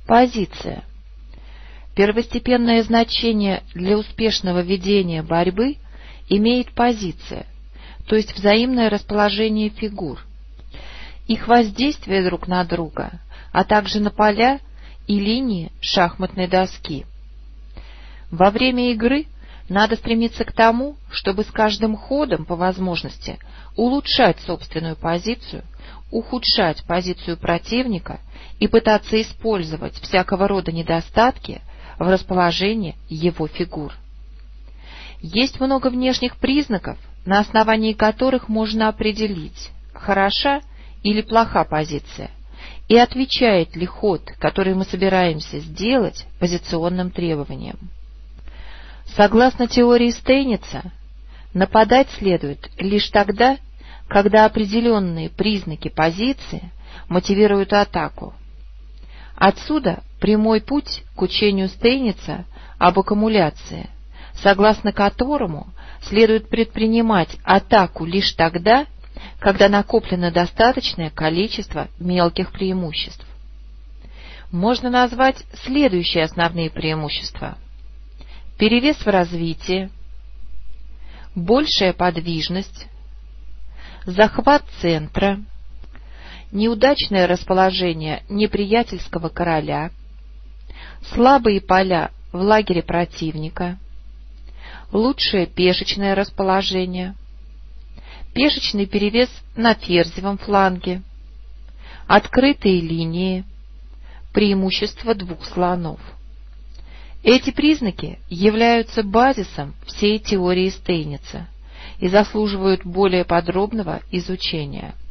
Позиция. Первостепенное значение для успешного ведения борьбы имеет позиция, то есть взаимное расположение фигур, их воздействие друг на друга, а также на поля и линии шахматной доски. Во время игры надо стремиться к тому, чтобы с каждым ходом по возможности улучшать собственную позицию, ухудшать позицию противника и пытаться использовать всякого рода недостатки в расположении его фигур. Есть много внешних признаков, на основании которых можно определить, хороша или плоха позиция, и отвечает ли ход, который мы собираемся сделать, позиционным требованиям. Согласно теории Стейница, нападать следует лишь тогда, когда определенные признаки позиции мотивируют атаку. Отсюда прямой путь к учению Стейница об аккумуляции, согласно которому следует предпринимать атаку лишь тогда, когда накоплено достаточное количество мелких преимуществ. Можно назвать следующие основные преимущества: перевес в развитии, большая подвижность, захват центра, неудачное расположение неприятельского короля, слабые поля в лагере противника, лучшее пешечное расположение, пешечный перевес на ферзевом фланге, открытые линии, преимущество двух слонов. Эти признаки являются базисом всей теории Стейница и заслуживают более подробного изучения.